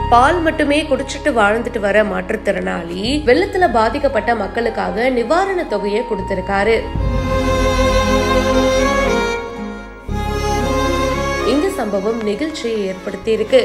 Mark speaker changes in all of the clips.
Speaker 1: பால் மட்டுமே குடிச்சிட்டு வாழ்ந்துட்டு வர மாற்றுத்திறனாளி வெள்ளத்துல பாதிக்கப்பட்ட மக்களுக்காக நிவாரண தொகையை கொடுத்திருக்காரு. இந்த சம்பவம் நெகிழ்ச்சியை ஏற்படுத்தி இருக்கு.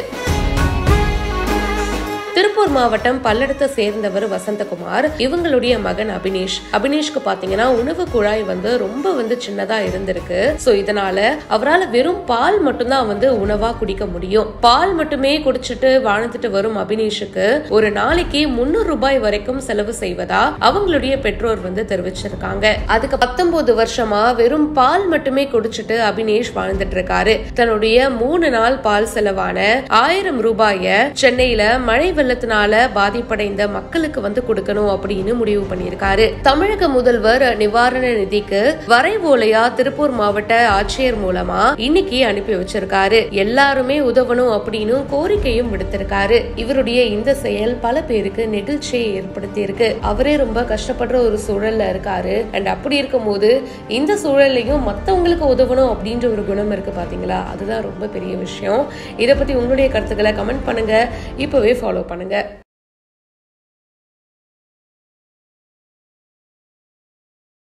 Speaker 1: திருப்பூர் மாவட்டம் பல்லடத்தை சேர்ந்தவர் வசந்தகுமார். இவங்களுடைய மகன் அபினேஷ்க்கு பாத்தீங்கன்னா உணவு குழாய் ரொம்ப சின்னதா இருந்திருக்கு. சோ இதனால அவரால் வெறும் பால் மட்டும்தான் உணவா குடிக்க முடியும். பால் மட்டுமே குடிச்சிட்டு வாழ்ந்துட்டு வரும் அபினேஷுக்கு ஒரு நாளைக்கு 300 ரூபாய் வரைக்கும் செலவு செய்வதா அவங்களுடைய பெற்றோர் தெரிவிச்சிருக்காங்க. அதுக்கு 19 வருஷமா வெறும் பால் மட்டுமே குடிச்சிட்டு அபினேஷ் வாழ்ந்துட்டு இருக்காரு. தன்னுடைய 3 நாள் பால் செலவான 1000 ரூபாய சென்னையில மழை வெள்ளத்தினால பாதிப்படைந்த மக்களுக்கு கொடுக்கணும் அப்படின்னு முடிவு பண்ணியிருக்காரு. தமிழக முதல்வர் நிவாரண நிதிக்கு வரைவோலையா திருப்பூர் மாவட்ட ஆட்சியர் மூலமா இன்னைக்கு அனுப்பி வச்சிருக்காரு. எல்லாருமே உதவணும் அப்படின்னு கோரிக்கையும் விடுத்திருக்காரு. இவருடைய இந்த செயல் பல பேருக்கு நெகிழ்ச்சியை ஏற்படுத்தி இருக்கு. அவரே ரொம்ப கஷ்டப்படுற ஒரு சூழல்ல இருக்காரு. அண்ட் அப்படி இருக்கும் போது இந்த சூழல்லையும் மத்தவங்களுக்கு உதவணும் அப்படின்ற ஒரு குணம் இருக்கு பாத்தீங்களா, அதுதான் ரொம்ப பெரிய விஷயம். இதை பத்தி உங்களுடைய கருத்துக்களை கமெண்ட் பண்ணுங்க. இப்பவே ஃபாலோ பண்ணுங்க.